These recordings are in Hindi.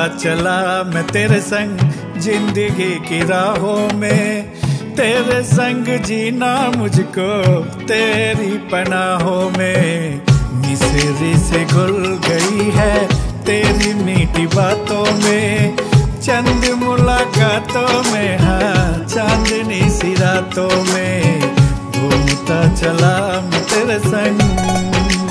चला मैं तेरे संग जिंदगी की राहों में, तेरे संग जीना मुझको तेरी पनाहों में। मिसरी से घुल गई है तेरी मीठी बातों में, चंद मुलाकातों में, हाँ चांदनी सी रातों में, घूमता चला मैं तेरे संग।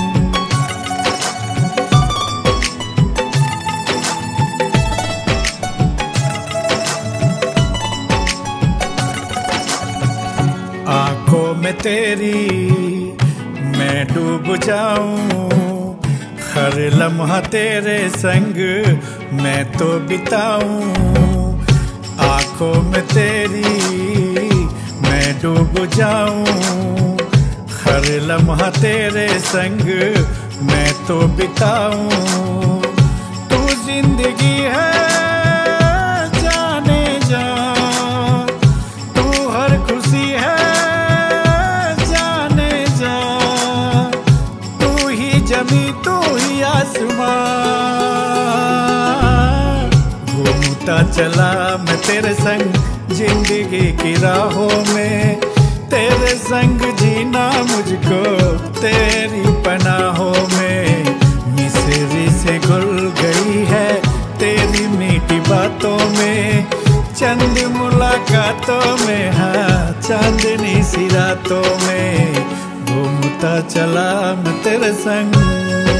आंखों में तेरी मैं डूब जाऊं, हर लम्हा तेरे संग मैं तो बिताऊं। आंखों में तेरी मैं डूब जाऊं, हर लम्हा तेरे संग मैं तो बिताऊं। तू जिंदगी है जाने जा, तू हर खुशी है जाने जा, तू ही जमी तू ही आसमां। घूमता चला मैं तेरे संग जिंदगी की राहों में, तेरे संग जीना मुझको तेरी पनाहों में। मिसरी से घुल गई है तेरी मीठी बातों में, चंद मुलाकातों में, हाँ चांदनी सी रातों में, घूमता चला मैं तेरे संग।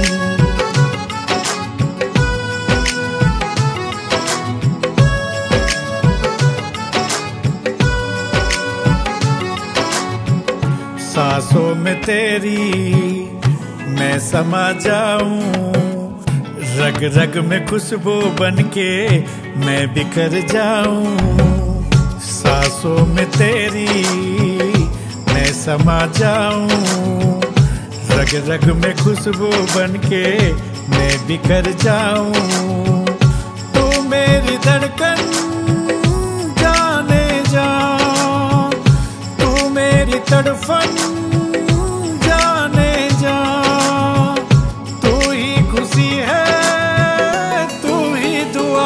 सांसों में तेरी मैं समा जाऊं, रग रग में खुशबू बनके मैं बिखर जाऊं। सांसों में तेरी मैं समा जाऊं, रग रग में खुशबू बनके मैं बिखर जाऊं। तू मेरी धड़कन जाने जा, तू मेरी तड़फन जाने जा, तू ही खुशी है तू ही दुआ।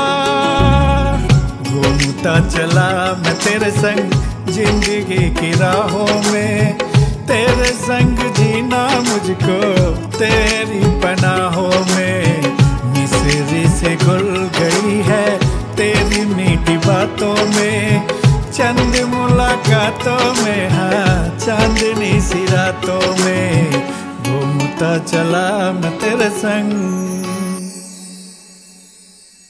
घूमता चला मैं तेरे संग जिंदगी की राहों में, तेरे संग जीना मुझको तेरी पनाहों में। मिसरी से घुल गई है तेरी मीठी बातों में, चंद मुलाकातों में, हाँ चांदनी सी रातों में, घूमता चला मैं तेरे संग।